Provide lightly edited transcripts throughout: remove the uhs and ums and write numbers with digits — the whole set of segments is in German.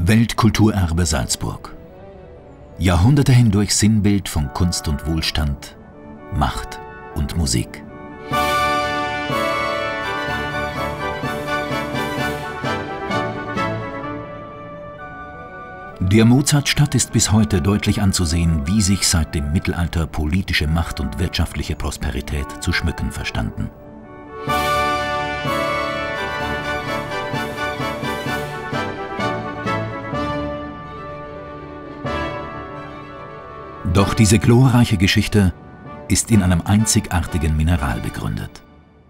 Weltkulturerbe Salzburg. Jahrhunderte hindurch Sinnbild von Kunst und Wohlstand, Macht und Musik. Der Mozartstadt ist bis heute deutlich anzusehen, wie sich seit dem Mittelalter politische Macht und wirtschaftliche Prosperität zu schmücken verstanden. Doch diese glorreiche Geschichte ist in einem einzigartigen Mineral begründet.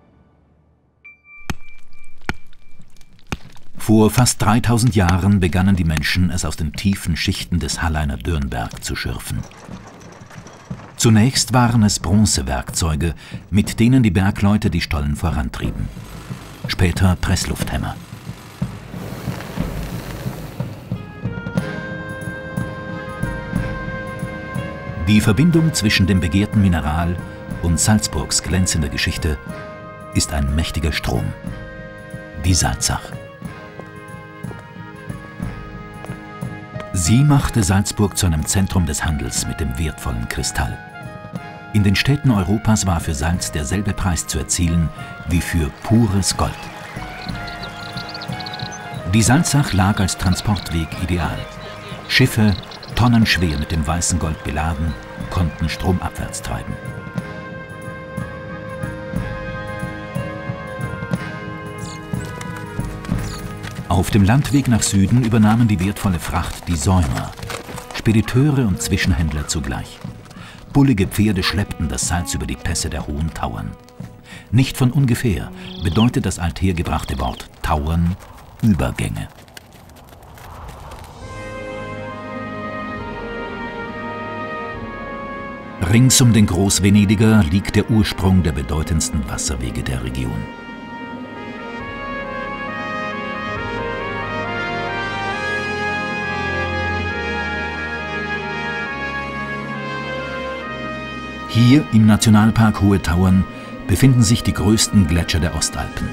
Vor fast 3000 Jahren begannen die Menschen, es aus den tiefen Schichten des Halleiner Dürnberg zu schürfen. Zunächst waren es Bronzewerkzeuge, mit denen die Bergleute die Stollen vorantrieben. Später Presslufthämmer. Die Verbindung zwischen dem begehrten Mineral und Salzburgs glänzender Geschichte ist ein mächtiger Strom, die Salzach. Sie machte Salzburg zu einem Zentrum des Handels mit dem wertvollen Kristall. In den Städten Europas war für Salz derselbe Preis zu erzielen wie für pures Gold. Die Salzach lag als Transportweg ideal. Schiffe, tonnenschwer mit dem weißen Gold beladen, konnten stromabwärts treiben. Auf dem Landweg nach Süden übernahmen die wertvolle Fracht die Säumer, Spediteure und Zwischenhändler zugleich. Bullige Pferde schleppten das Salz über die Pässe der hohen Tauern. Nicht von ungefähr bedeutet das althergebrachte Wort Tauern Übergänge. Rings um den Großvenediger liegt der Ursprung der bedeutendsten Wasserwege der Region. Hier im Nationalpark Hohe Tauern befinden sich die größten Gletscher der Ostalpen.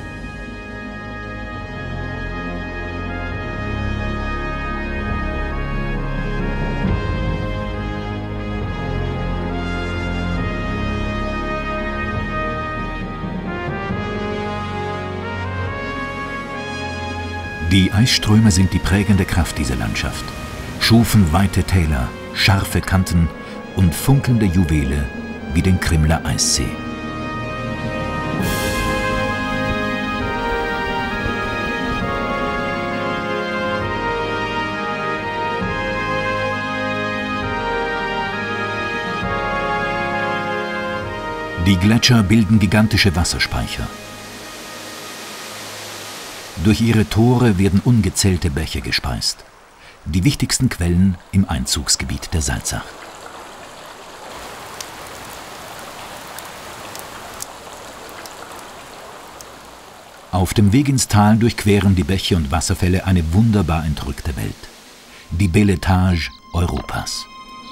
Die Eisströme sind die prägende Kraft dieser Landschaft, schufen weite Täler, scharfe Kanten und funkelnde Juwele wie den Krimler Eissee. Die Gletscher bilden gigantische Wasserspeicher. Durch ihre Tore werden ungezählte Bäche gespeist. Die wichtigsten Quellen im Einzugsgebiet der Salzach. Auf dem Weg ins Tal durchqueren die Bäche und Wasserfälle eine wunderbar entrückte Welt. Die Beletage Europas.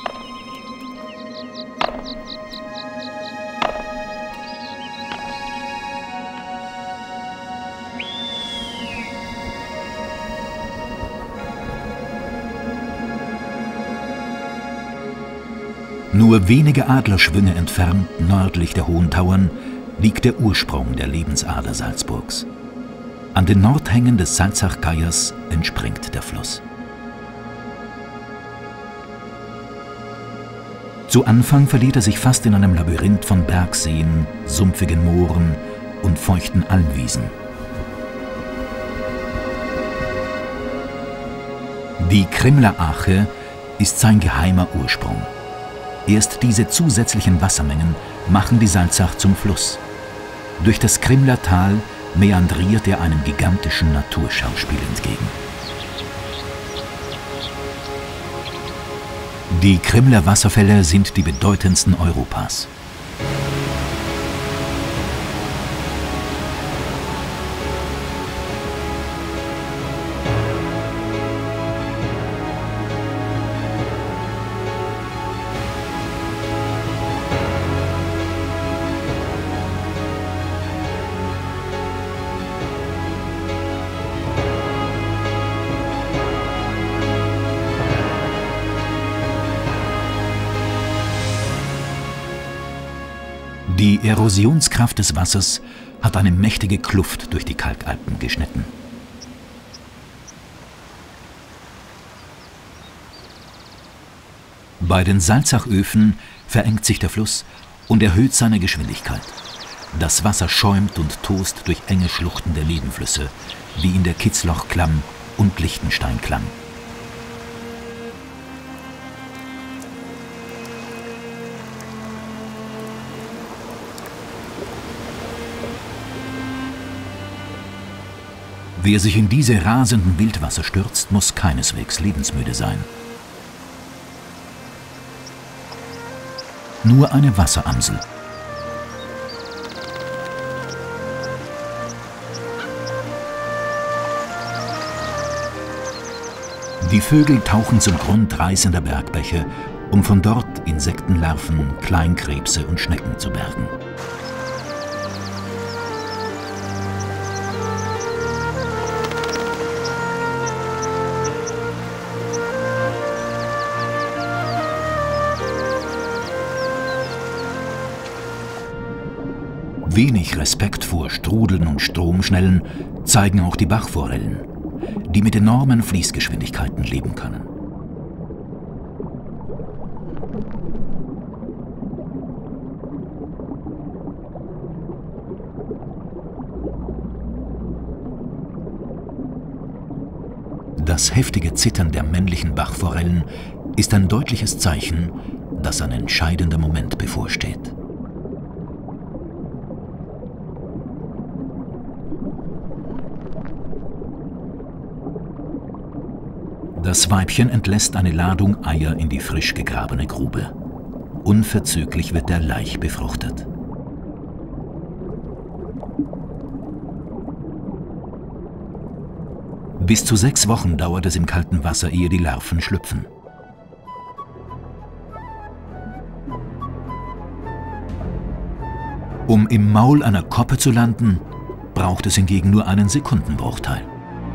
Nur wenige Adlerschwünge entfernt nördlich der Hohen Tauern liegt der Ursprung der Lebensader Salzburgs. An den Nordhängen des Salzachgeiers entspringt der Fluss. Zu Anfang verliert er sich fast in einem Labyrinth von Bergseen, sumpfigen Mooren und feuchten Almwiesen. Die Krimler Ache ist sein geheimer Ursprung. Erst diese zusätzlichen Wassermengen machen die Salzach zum Fluss. Durch das Krimler Tal meandriert er einem gigantischen Naturschauspiel entgegen. Die Krimler Wasserfälle sind die bedeutendsten Europas. Die Erosionskraft des Wassers hat eine mächtige Kluft durch die Kalkalpen geschnitten. Bei den Salzachöfen verengt sich der Fluss und erhöht seine Geschwindigkeit. Das Wasser schäumt und tost durch enge Schluchten der Nebenflüsse, wie in der Kitzlochklamm und Lichtensteinklamm. Wer sich in diese rasenden Wildwasser stürzt, muss keineswegs lebensmüde sein. Nur eine Wasseramsel. Die Vögel tauchen zum Grund reißender Bergbäche, um von dort Insektenlarven, Kleinkrebse und Schnecken zu bergen. Wenig Respekt vor Strudeln und Stromschnellen zeigen auch die Bachforellen, die mit enormen Fließgeschwindigkeiten leben können. Das heftige Zittern der männlichen Bachforellen ist ein deutliches Zeichen, dass ein entscheidender Moment bevorsteht. Das Weibchen entlässt eine Ladung Eier in die frisch gegrabene Grube. Unverzüglich wird der Laich befruchtet. Bis zu 6 Wochen dauert es im kalten Wasser, ehe die Larven schlüpfen. Um im Maul einer Koppe zu landen, braucht es hingegen nur einen Sekundenbruchteil.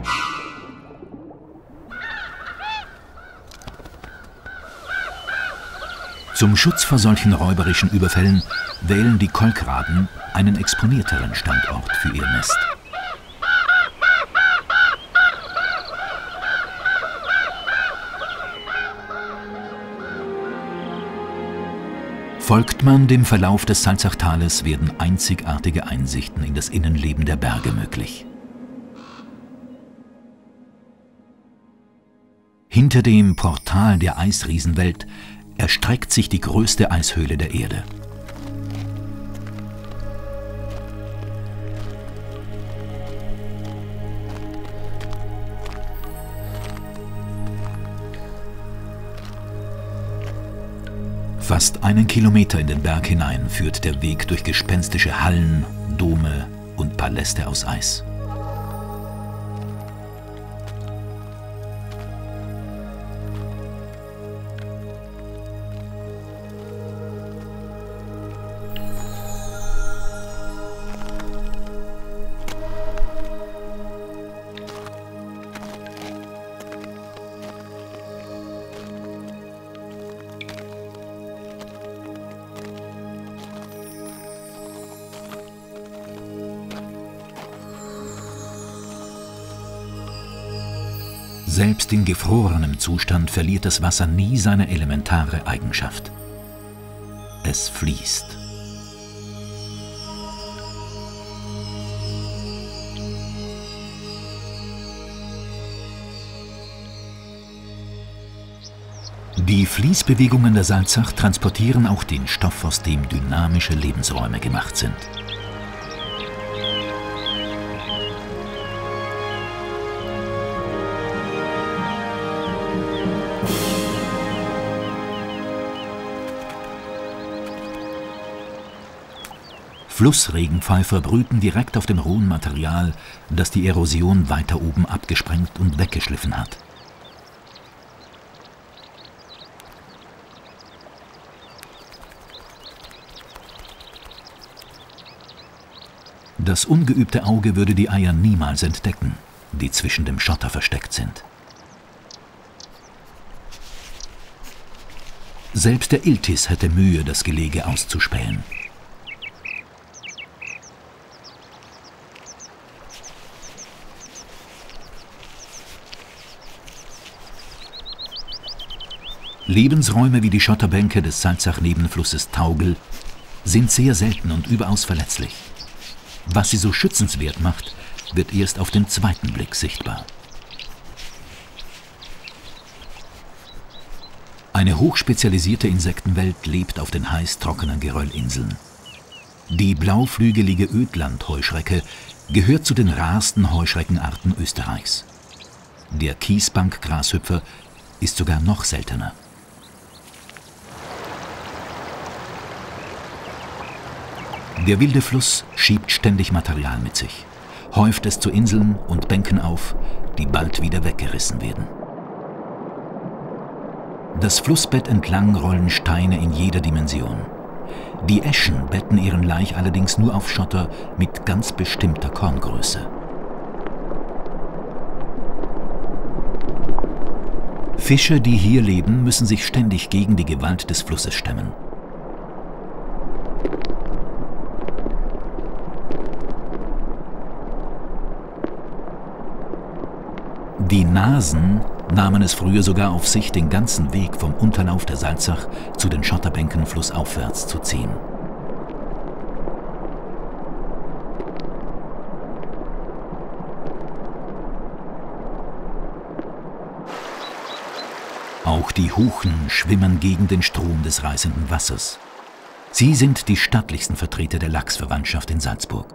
Zum Schutz vor solchen räuberischen Überfällen wählen die Kolkraben einen exponierteren Standort für ihr Nest. Folgt man dem Verlauf des Salzachtales, werden einzigartige Einsichten in das Innenleben der Berge möglich. Hinter dem Portal der Eisriesenwelt erstreckt sich die größte Eishöhle der Erde. Fast einen Kilometer in den Berg hinein führt der Weg durch gespenstische Hallen, Dome und Paläste aus Eis. Selbst in gefrorenem Zustand verliert das Wasser nie seine elementare Eigenschaft. Es fließt. Die Fließbewegungen der Salzach transportieren auch den Stoff, aus dem dynamische Lebensräume gemacht sind. Flussregenpfeifer brüten direkt auf dem rohen Material, das die Erosion weiter oben abgesprengt und weggeschliffen hat. Das ungeübte Auge würde die Eier niemals entdecken, die zwischen dem Schotter versteckt sind. Selbst der Iltis hätte Mühe, das Gelege auszuspähen. Lebensräume wie die Schotterbänke des Salzach-Nebenflusses Taugel sind sehr selten und überaus verletzlich. Was sie so schützenswert macht, wird erst auf den zweiten Blick sichtbar. Eine hochspezialisierte Insektenwelt lebt auf den heiß trockenen Geröllinseln. Die blauflügelige Ödlandheuschrecke gehört zu den rarsten Heuschreckenarten Österreichs. Der Kiesbankgrashüpfer ist sogar noch seltener. Der wilde Fluss schiebt ständig Material mit sich, häuft es zu Inseln und Bänken auf, die bald wieder weggerissen werden. Das Flussbett entlang rollen Steine in jeder Dimension. Die Eschen betten ihren Laich allerdings nur auf Schotter mit ganz bestimmter Korngröße. Fische, die hier leben, müssen sich ständig gegen die Gewalt des Flusses stemmen. Die Nasen nahmen es früher sogar auf sich, den ganzen Weg vom Unterlauf der Salzach zu den Schotterbänken flussaufwärts zu ziehen. Auch die Huchen schwimmen gegen den Strom des reißenden Wassers. Sie sind die stattlichsten Vertreter der Lachsverwandtschaft in Salzburg.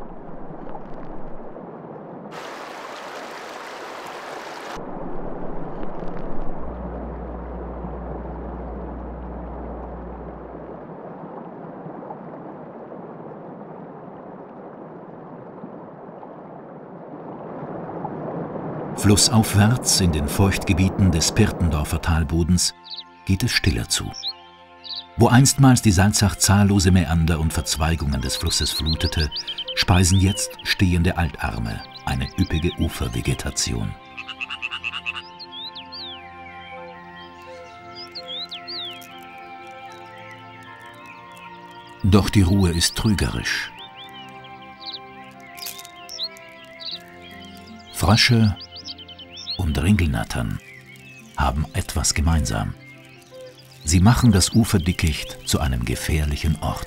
Flussaufwärts in den Feuchtgebieten des Pirtendorfer Talbodens geht es stiller zu. Wo einstmals die Salzach zahllose Mäander und Verzweigungen des Flusses flutete, speisen jetzt stehende Altarme eine üppige Ufervegetation. Doch die Ruhe ist trügerisch. Frösche und Ringelnattern haben etwas gemeinsam. Sie machen das Uferdickicht zu einem gefährlichen Ort.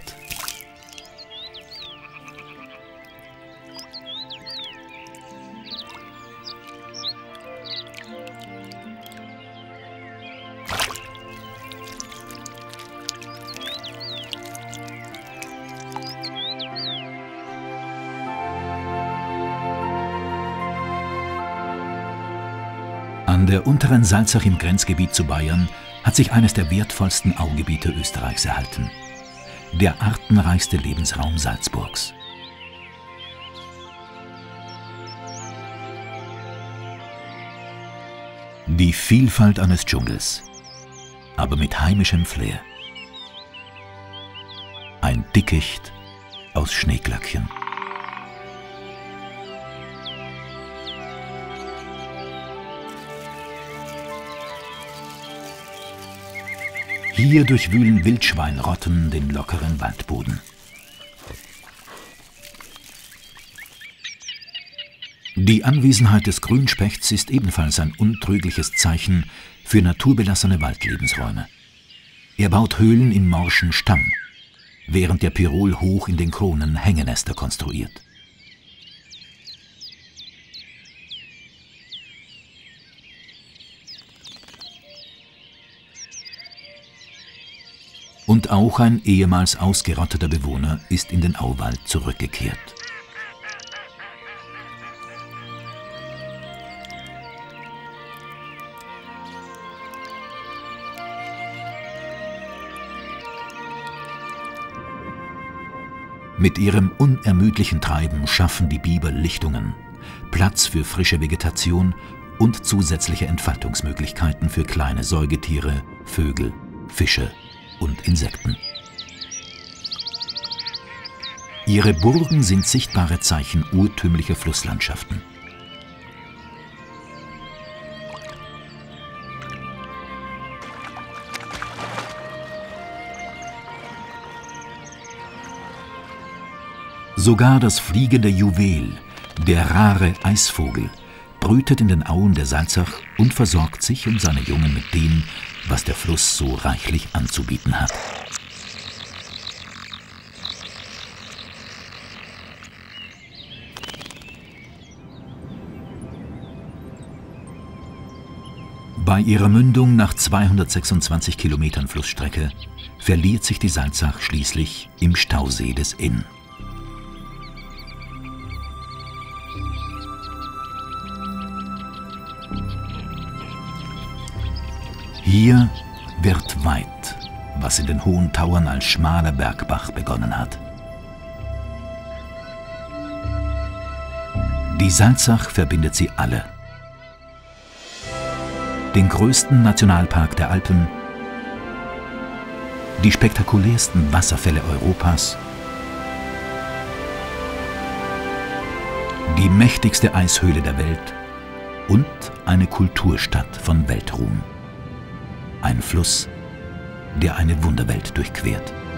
An der unteren Salzach im Grenzgebiet zu Bayern hat sich eines der wertvollsten Augebiete Österreichs erhalten. Der artenreichste Lebensraum Salzburgs. Die Vielfalt eines Dschungels, aber mit heimischem Flair. Ein Dickicht aus Schneeglöckchen. Hier durchwühlen Wildschweinrotten den lockeren Waldboden. Die Anwesenheit des Grünspechts ist ebenfalls ein untrügliches Zeichen für naturbelassene Waldlebensräume. Er baut Höhlen im morschen Stamm, während der Pirol hoch in den Kronen Hängenester konstruiert. Und auch ein ehemals ausgerotteter Bewohner ist in den Auwald zurückgekehrt. Mit ihrem unermüdlichen Treiben schaffen die Biber Lichtungen, Platz für frische Vegetation und zusätzliche Entfaltungsmöglichkeiten für kleine Säugetiere, Vögel, Fische und Insekten. Ihre Burgen sind sichtbare Zeichen urtümlicher Flusslandschaften. Sogar das fliegende Juwel, der rare Eisvogel, brütet in den Auen der Salzach und versorgt sich und seine Jungen mit dem, was der Fluss so reichlich anzubieten hat. Bei ihrer Mündung nach 226 Kilometern Flussstrecke verliert sich die Salzach schließlich im Stausee des Inn. Hier wird weit, was in den hohen Tauern als schmaler Bergbach begonnen hat. Die Salzach verbindet sie alle. Den größten Nationalpark der Alpen, die spektakulärsten Wasserfälle Europas, die mächtigste Eishöhle der Welt und eine Kulturstadt von Weltruhm. Ein Fluss, der eine Wunderwelt durchquert.